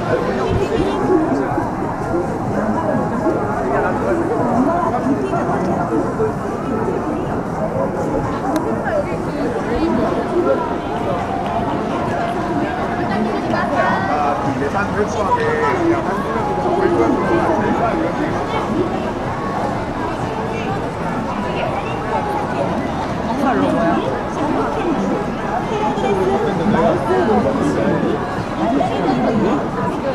예산 별수하게 그냥 한 분에서 거의 정말로 뭐야? 거